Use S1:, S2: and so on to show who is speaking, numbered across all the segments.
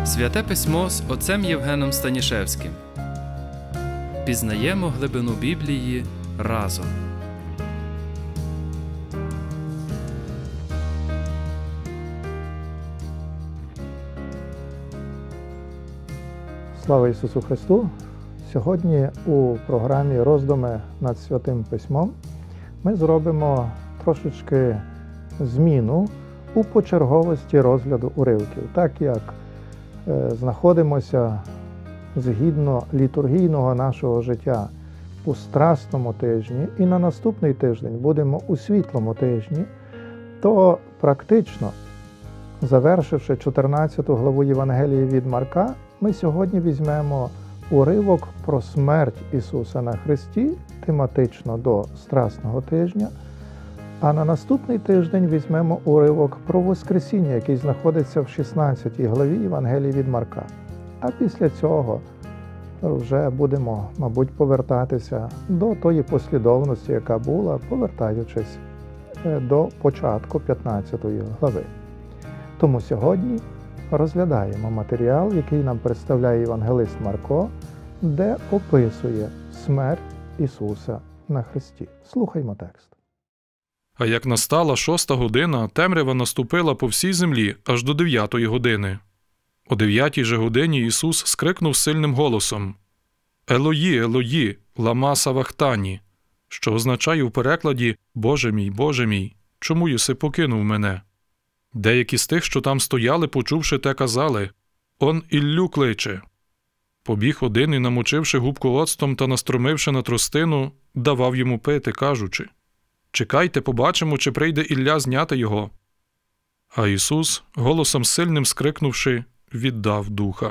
S1: Святе Письмо з отцем Євгеном Станішевським. Пізнаємо глибину Біблії разом.
S2: Слава Ісусу Христу! Сьогодні у програмі «Роздуми над Святим Письмом» ми зробимо трошечки зміну у почерговості розгляду уривків. Так як знаходимося згідно літургійного нашого життя у Страсному тижні і на наступний тиждень будемо у Світлому тижні, то практично, завершивши 14 главу Євангелії від Марка, ми сьогодні візьмемо уривок про смерть Ісуса на Христі, тематично до Страсного тижня, а на наступний тиждень візьмемо уривок про Воскресіння, який знаходиться в 16 главі Євангелії від Марка. А після цього вже будемо, мабуть, повертатися до тої послідовності, яка була, повертаючись до початку 15 глави. Тому сьогодні розглядаємо матеріал, який нам представляє євангелист Марко, де описує смерть Ісуса на Христі. Слухаймо текст.
S3: А як настала 6 година, темрява наступила по всій землі аж до 9 години. О 9 же годині Ісус скрикнув сильним голосом: «Елої, Елої, лама савахтані», що означає в перекладі Боже мій, чому єси покинув мене?» Деякі з тих, що там стояли, почувши те, казали: «Он Іллю кличе». Побіг один і, намочивши губку оцтом та настромивши на тростину, давав йому пити, кажучи: «Чекайте, побачимо, чи прийде Ілля зняти його». А Ісус, голосом сильним скрикнувши, віддав духа.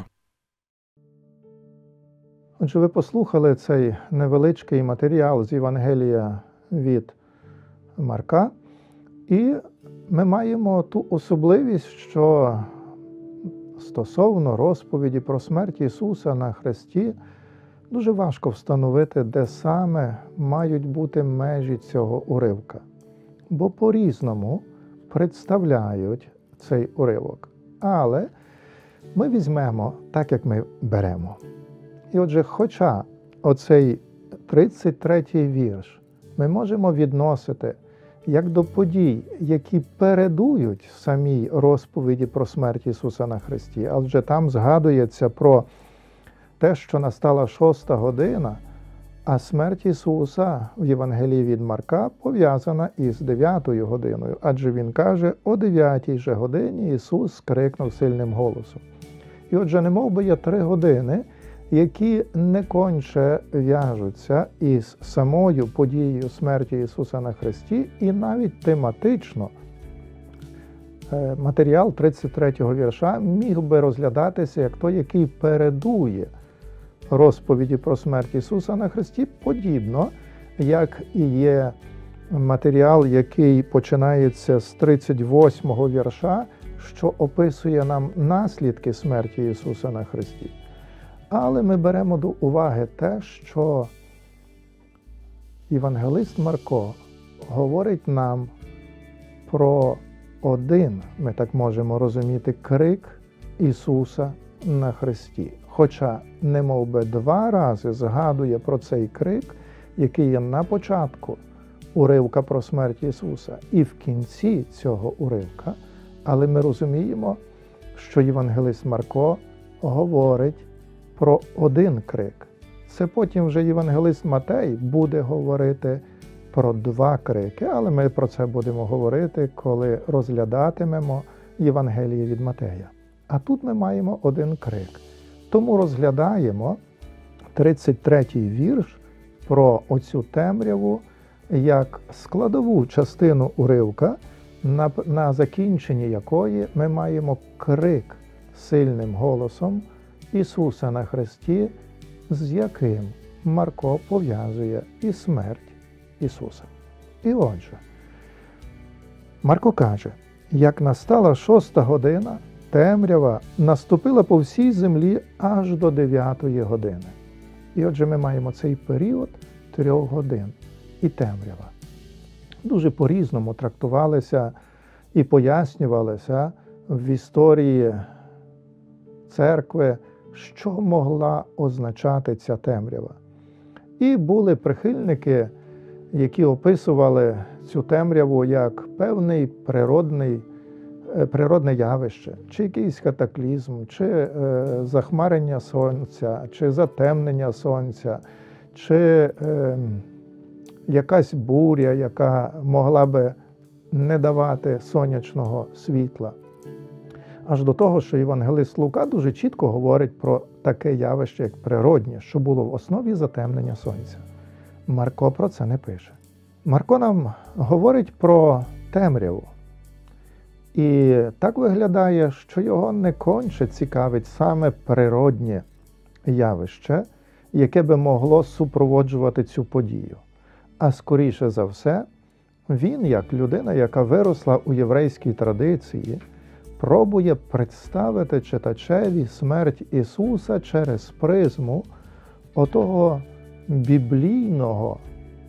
S2: Отже, ви послухали цей невеличкий матеріал з Євангелія від Марка, і ми маємо ту особливість, що стосовно розповіді про смерть Ісуса на Христі дуже важко встановити, де саме мають бути межі цього уривка. Бо по-різному представляють цей уривок. Але ми візьмемо так, як ми беремо. І отже, хоча оцей 33-й вірш ми можемо відносити як до подій, які передують самій розповіді про смерть Ісуса на Христі, адже там згадується про те, що настала 6 година, а смерть Ісуса в Євангелії від Марка пов'язана із 9 годиною, адже Він каже: «О 9 же годині Ісус скрикнув сильним голосом». І отже, немов би є 3 години, які не конче в'яжуться із самою подією смерті Ісуса на Христі, і навіть тематично матеріал 33-го вірша міг би розглядатися як той, який передує розповіді про смерть Ісуса на Христі, подібно, як і є матеріал, який починається з 38-го вірша, що описує нам наслідки смерті Ісуса на Христі. Але ми беремо до уваги те, що євангелист Марко говорить нам про один, ми так можемо розуміти, крик Ісуса на Христі. Хоча немов би 2 рази згадує про цей крик, який є на початку уривка про смерть Ісуса і в кінці цього уривка, але ми розуміємо, що євангелист Марко говорить про один крик. Це потім вже євангелист Матей буде говорити про 2 крики, але ми про це будемо говорити, коли розглядатимемо Євангеліє від Матея. А тут ми маємо один крик. Тому розглядаємо 33-й вірш про оцю темряву як складову частину уривка, на закінченні якої ми маємо крик сильним голосом Ісуса на Христі, з яким Марко пов'язує і смерть Ісуса. І отже, Марко каже: як настала 6 година, темрява наступила по всій землі аж до 9 години. І отже, ми маємо цей період 3 годин і темрява. Дуже по-різному трактувалися і пояснювалися в історії церкви, що могла означати ця темрява. І були прихильники, які описували цю темряву як певний природне явище, чи якийсь катаклізм, чи захмарення сонця, чи затемнення сонця, чи якась буря, яка могла би не давати сонячного світла. Аж до того, що євангелист Лука дуже чітко говорить про таке явище, як природнє, що було в основі затемнення сонця. Марко про це не пише. Марко нам говорить про темряву. І так виглядає, що його не конче цікавить саме природнє явище, яке би могло супроводжувати цю подію. А скоріше за все, він, як людина, яка виросла у єврейській традиції, пробує представити читачеві смерть Ісуса через призму отого біблійного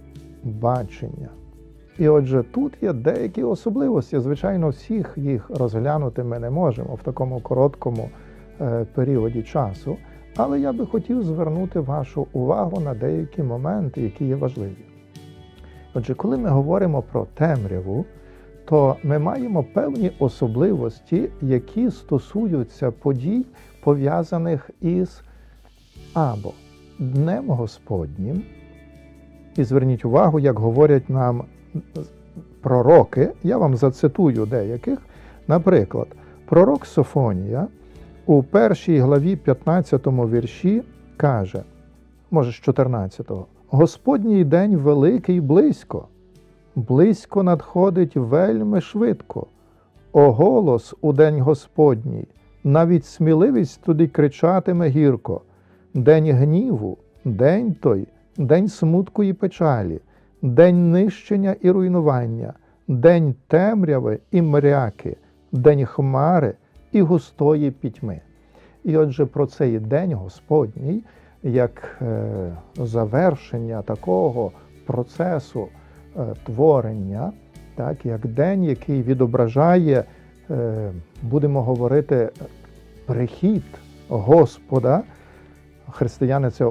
S2: бачення. І отже, тут є деякі особливості. Звичайно, всіх їх розглянути ми не можемо в такому короткому періоді часу, але я би хотів звернути вашу увагу на деякі моменти, які є важливі. Отже, коли ми говоримо про темряву, то ми маємо певні особливості, які стосуються подій, пов'язаних із або Днем Господнім, і зверніть увагу, як говорять нам пророки, я вам зацитую деяких. Наприклад, пророк Софонія у 1 главі 15 вірші каже, може з 14-го, «Господній день великий близько, близько надходить вельми швидко. О голос у день Господній, навіть сміливість туди кричатиме гірко. День гніву, день той, день смутку і печалі, день нищення і руйнування, день темряви і мряки, день хмари і густої пітьми». І отже, про цей день Господній, як завершення такого процесу творення, так, як день, який відображає, будемо говорити, прихід Господа. Християни це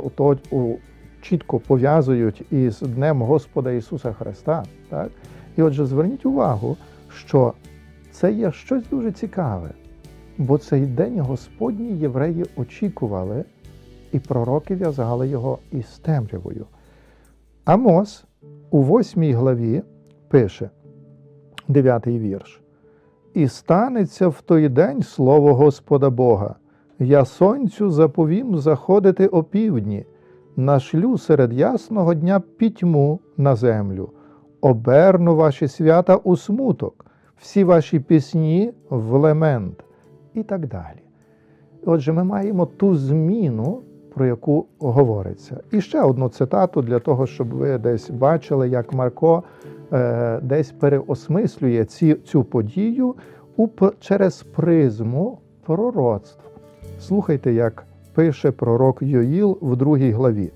S2: чітко пов'язують із Днем Господа Ісуса Христа. Так? І отже, зверніть увагу, що це є щось дуже цікаве, бо цей День Господній євреї очікували, і пророки в'язали його із темрявою. Амос у 8 главі пише, 9-й вірш, «І станеться в той день слово Господа Бога, я сонцю заповім заходити опівдні, нашлю серед ясного дня пітьму на землю, оберну ваші свята у смуток, всі ваші пісні в лемент» і так далі. Отже, ми маємо ту зміну, про яку говориться. І ще одну цитату для того, щоб ви десь бачили, як Марко десь переосмислює цю подію через призму пророцтв. Слухайте, як пише пророк Йоїл в 2 главі.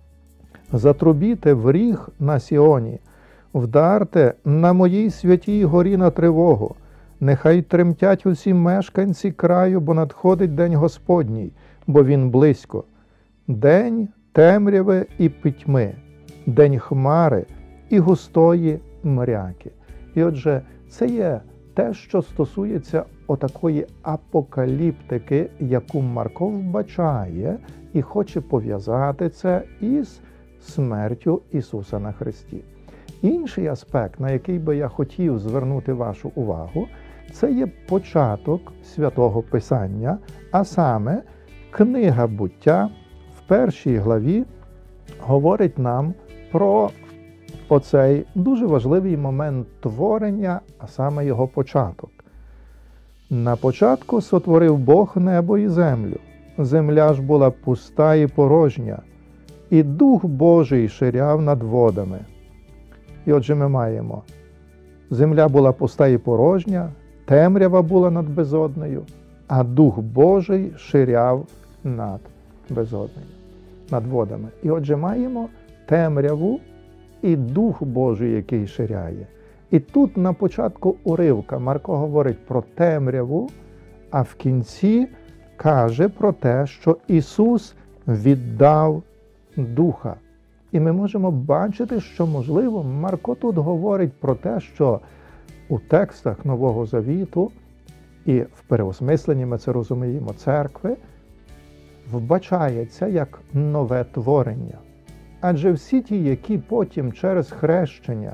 S2: «Затрубіте в ріг на Сіоні, вдарте на моїй святій горі на тривогу, нехай тремтять усі мешканці краю, бо надходить день Господній, бо він близько. День темряви і пітьми, день хмари і густої мряки». І отже, це є те, що стосується отакої апокаліптики, яку Марко вбачає і хоче пов'язати це із смертю Ісуса на хресті. Інший аспект, на який би я хотів звернути вашу увагу, це є початок Святого Писання, а саме книга Буття в 1 главі говорить нам про оцей дуже важливий момент творення, а саме його початок. «На початку сотворив Бог небо і землю. Земля ж була пуста і порожня, і Дух Божий ширяв над водами». І отже ми маємо, земля була пуста і порожня, темрява була над безоднею, а Дух Божий ширяв над безоднею, над водами. І отже маємо темряву і Дух Божий, який ширяє. І тут на початку уривка Марко говорить про темряву, а в кінці каже про те, що Ісус віддав Духа. І ми можемо бачити, що, можливо, Марко тут говорить про те, що у текстах Нового Завіту, і в переосмисленні ми це розуміємо, церкви, вбачається як нове творення. Адже всі ті, які потім через хрещення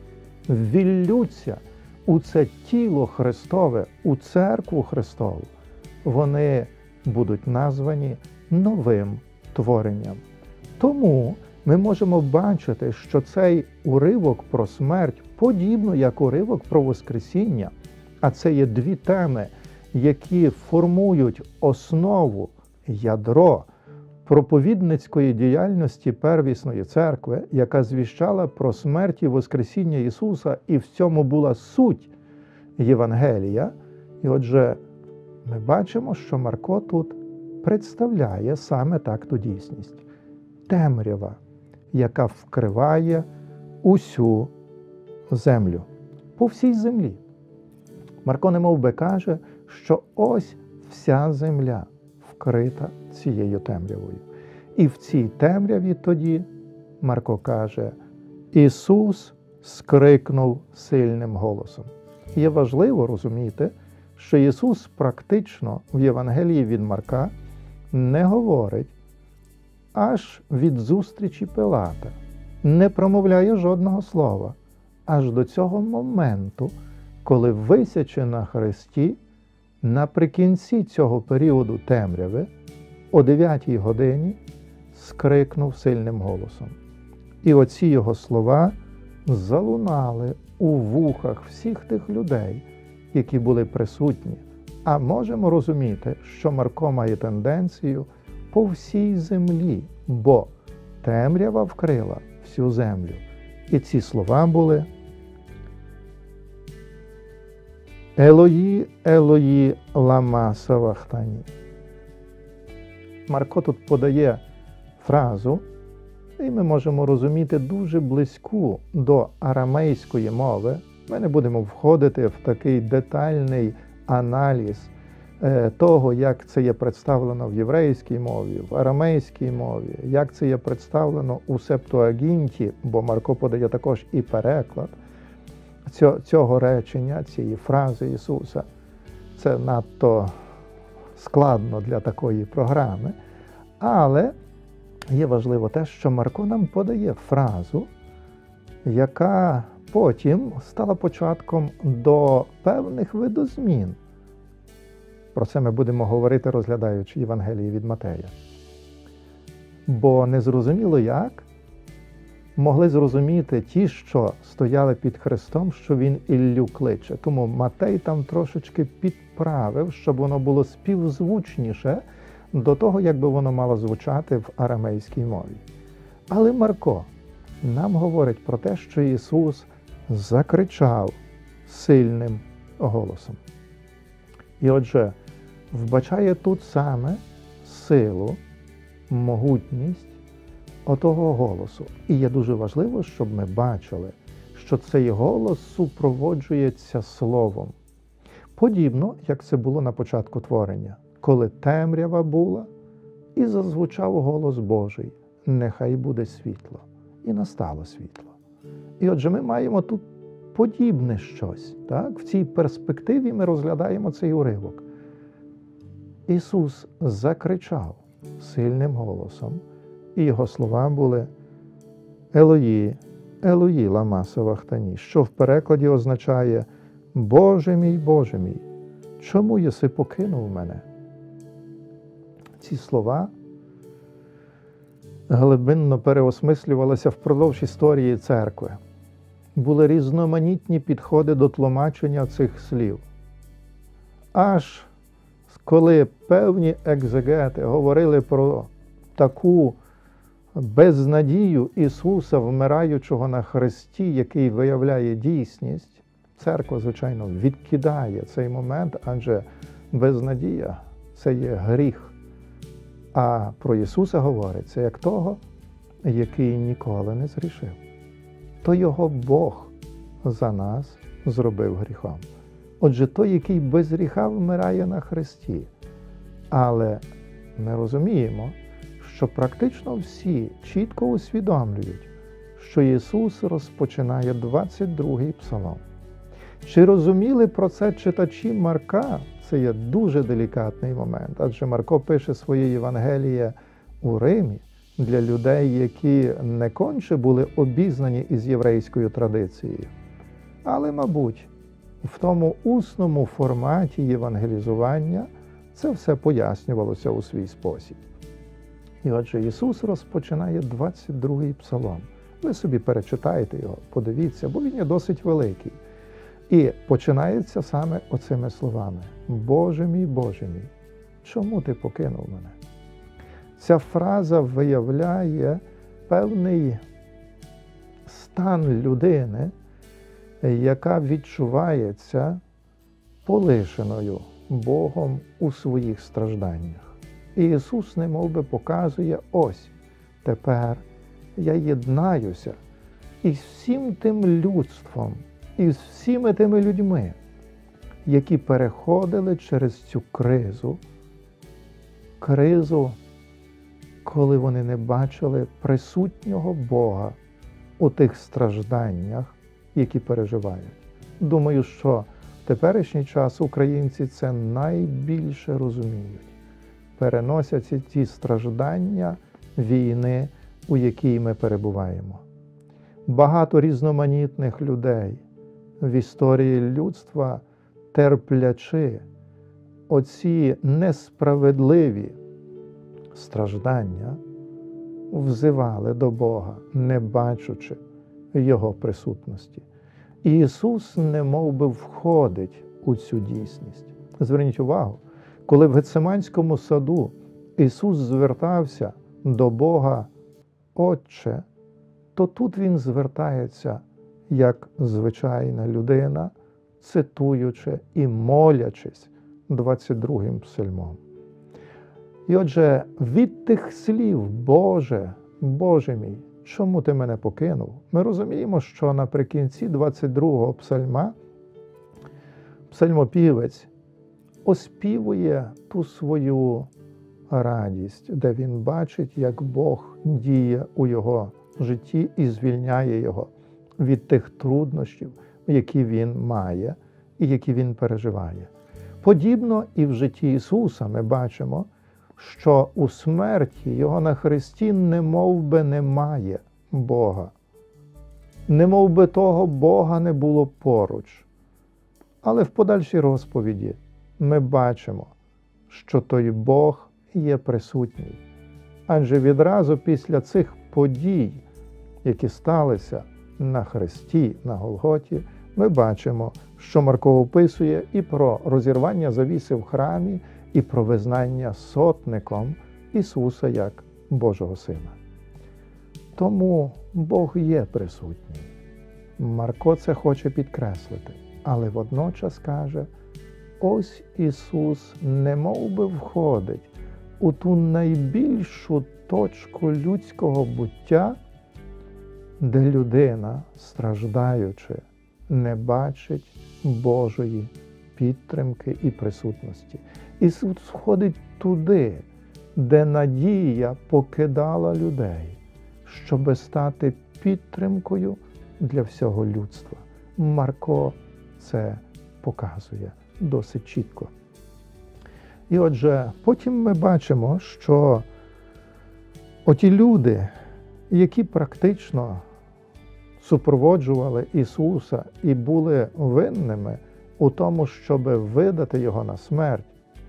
S2: ввіллються у це тіло Христове, у церкву Христову, вони будуть названі новим творенням. Тому ми можемо бачити, що цей уривок про смерть, подібно як уривок про Воскресіння, а це є дві теми, які формують основу, ядро проповідницької діяльності первісної церкви, яка звіщала про смерть і Воскресіння Ісуса, і в цьому була суть Євангелія. І отже, ми бачимо, що Марко тут представляє саме так ту дійсність. Темрява, яка вкриває усю землю, по всій землі. Марко немов би каже, що ось вся земля вкрита цією темрявою. І в цій темряві тоді, Марко каже, Ісус скрикнув сильним голосом. Є важливо розуміти, що Ісус практично в Євангелії від Марка не говорить аж від зустрічі Пилата, не промовляє жодного слова, аж до цього моменту, коли висячи на хресті, наприкінці цього періоду темряви, о 9-й годині, скрикнув сильним голосом. І оці його слова залунали у вухах всіх тих людей, які були присутні. А можемо розуміти, що Марко має тенденцію по всій землі, бо темрява вкрила всю землю. І ці слова були: Елої, Елої, лама савахтані. Марко тут подає фразу, і ми можемо розуміти дуже близьку до арамейської мови. Ми не будемо входити в такий детальний аналіз того, як це є представлено в єврейській мові, в арамейській мові, як це є представлено у Септуагінті, бо Марко подає також і переклад цього речення, цієї фрази Ісуса. Це надто складно для такої програми. Але є важливо те, що Марко нам подає фразу, яка потім стала початком до певних видозмін. Про це ми будемо говорити, розглядаючи Євангелії від Матея. Бо незрозуміло як могли зрозуміти ті, що стояли під Христом, що він Іллю кличе. Тому Матей там трошечки підправив, щоб воно було співзвучніше до того, як би воно мало звучати в арамейській мові. Але Марко нам говорить про те, що Ісус закричав сильним голосом. І отже, вбачає тут саме силу, могутність отого голосу. І є дуже важливо, щоб ми бачили, що цей голос супроводжується словом. Подібно, як це було на початку творення, коли темрява була, і зазвучав голос Божий: «Нехай буде світло». І настало світло. І отже, ми маємо тут подібне щось. Так? В цій перспективі ми розглядаємо цей уривок. Ісус закричав сильним голосом, і його слова були: «Елої, Елої, лама савахтані», що в перекладі означає: Боже мій, чому єси покинув мене?» Ці слова глибинно переосмислювалися впродовж історії церкви. Були різноманітні підходи до тлумачення цих слів. Аж коли певні екзегети говорили про таку безнадію Ісуса, вмираючого на хресті, який виявляє дійсність, церква, звичайно, відкидає цей момент, адже безнадія – це є гріх. А про Ісуса говориться як того, який ніколи не згрішив. То його Бог за нас зробив гріхом. Отже, той, який без гріха вмирає на хресті, Але ми розуміємо, що практично всі чітко усвідомлюють, що Ісус розпочинає 22-й псалом. Чи розуміли про це читачі Марка? Це є дуже делікатний момент, адже Марко пише своє Євангеліє у Римі для людей, які не конче були обізнані із єврейською традицією. Але, мабуть, в тому усному форматі євангелізування це все пояснювалося у свій спосіб. І отже, Ісус розпочинає 22-й псалом. Ви собі перечитайте його, подивіться, бо він є досить великий. І починається саме оцими словами: «Боже мій, чому ти покинув мене?» Ця фраза виявляє певний стан людини, яка відчувається полишеною Богом у своїх стражданнях. І Ісус немов би показує: ось, тепер я єднаюся із всім тим людством, із всіми тими людьми, які переходили через цю кризу, коли вони не бачили присутнього Бога у тих стражданнях, які переживають. Думаю, що в теперішній час українці це найбільше розуміють. Переносяться ті страждання війни, у якій ми перебуваємо. Багато різноманітних людей в історії людства, терплячи оці несправедливі страждання, взивали до Бога, не бачучи Його присутності. І Ісус немов би входить у цю дійсність. Зверніть увагу, коли в Гетсиманському саду Ісус звертався до Бога: «Отче», то тут Він звертається як звичайна людина, цитуючи і молячись 22-м псальмом. І отже, від тих слів «Боже мій, чому ти мене покинув?» ми розуміємо, що наприкінці 22-го псальма псальмопівець оспівує ту свою радість, де він бачить, як Бог діє у його житті і звільняє його від тих труднощів, які він має і які він переживає. Подібно і в житті Ісуса ми бачимо, що у смерті Його на хресті немов би немає Бога. Немов би того Бога не було поруч. Але в подальшій розповіді ми бачимо, що той Бог є присутній. Адже відразу після цих подій, які сталися на хресті, на Голготі, ми бачимо, що Марко описує і про розірвання завіси в храмі, і про визнання сотником Ісуса як Божого Сина. Тому Бог є присутній. Марко це хоче підкреслити, але водночас каже: ось Ісус немов би входить у ту найбільшу точку людського буття, де людина, страждаючи, не бачить Божої підтримки і присутності. Ісус входить туди, де надія покидала людей, щоби стати підтримкою для всього людства. Марко це показує досить чітко. І отже, потім ми бачимо, що оті люди, які практично супроводжували Ісуса і були винними у тому, щоб видати Його на смерть,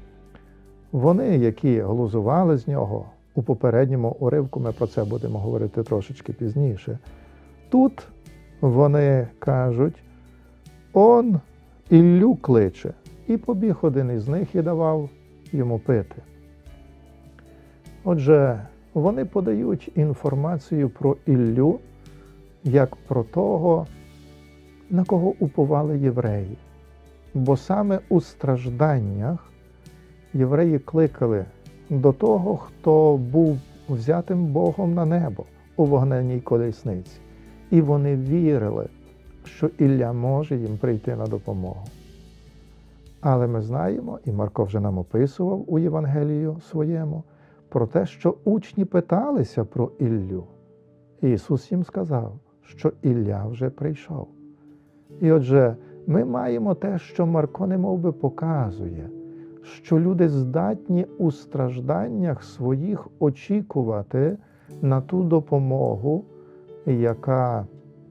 S2: вони, які глузували з Нього, у попередньому уривку ми про це будемо говорити трошечки пізніше, тут вони кажуть: «Он Іллю кличе». І побіг один із них і давав йому пити. Отже, вони подають інформацію про Іллю як про того, на кого уповали євреї. Бо саме у стражданнях євреї кликали до того, хто був взятим Богом на небо у вогненній колісниці. І вони вірили, що Ілля може їм прийти на допомогу. Але ми знаємо, і Марко вже нам описував у Євангелію своєму, про те, що учні питалися про Іллю. І Ісус їм сказав, що Ілля вже прийшов. І отже, ми маємо те, що Марко немовби показує, що люди здатні у стражданнях своїх очікувати на ту допомогу, яка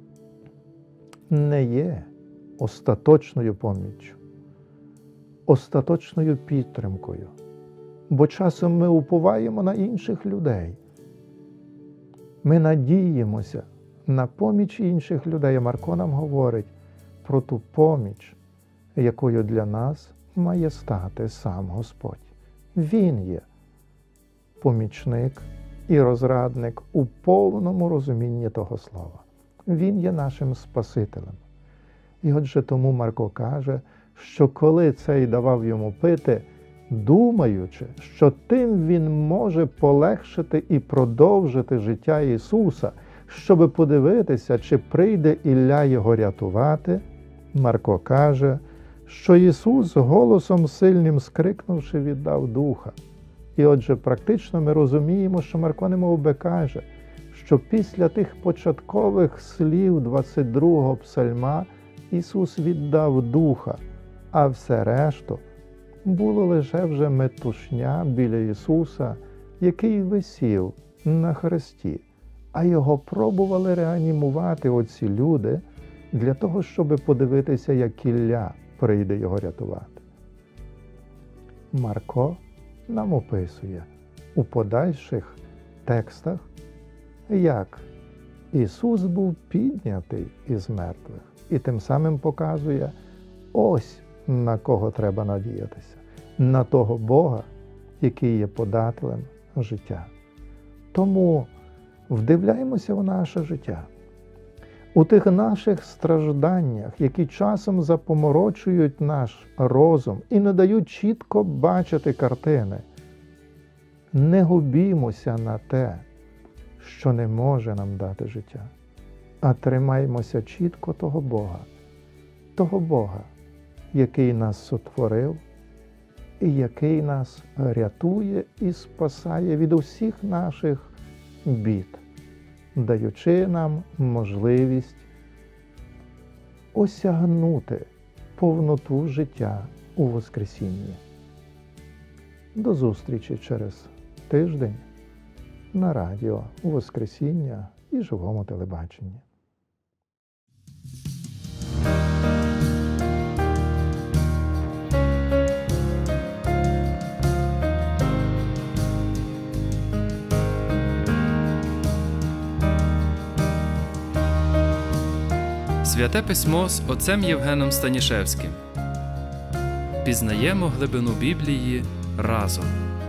S2: не є остаточною поміччю, остаточною підтримкою. Бо часом ми уповаємо на інших людей. Ми надіємося на поміч інших людей. Марко нам говорить про ту поміч, якою для нас має стати сам Господь. Він є помічник і розрадник у повному розумінні того слова. Він є нашим Спасителем. І отже тому Марко каже, що коли цей давав йому пити, думаючи, що тим він може полегшити і продовжити життя Ісуса, щоби подивитися, чи прийде Ілля його рятувати, Марко каже, що Ісус голосом сильним скрикнувши, віддав духа. І отже, практично ми розуміємо, що Марко немовби каже, що після тих початкових слів 22-го псальма Ісус віддав духа, а все решту було лише вже метушня біля Ісуса, який висів на хресті, а його пробували реанімувати оці люди для того, щоб подивитися, як Ілля прийде його рятувати. Марко нам описує у подальших текстах, як Ісус був піднятий із мертвих і тим самим показує, ось на кого треба надіятися, на того Бога, який є подателем життя. Тому вдивляємося в наше життя. У тих наших стражданнях, які часом запоморочують наш розум і не дають чітко бачити картини, не губімося на те, що не може нам дати життя, а тримаймося чітко того Бога, який нас сотворив і який нас рятує і спасає від усіх наших бід, даючи нам можливість осягнути повноту життя у Воскресінні. До зустрічі через тиждень на радіо Воскресіння і живому телебаченні.
S1: Святе письмо з отцем Євгеном Станішевським. Пізнаємо глибину Біблії разом.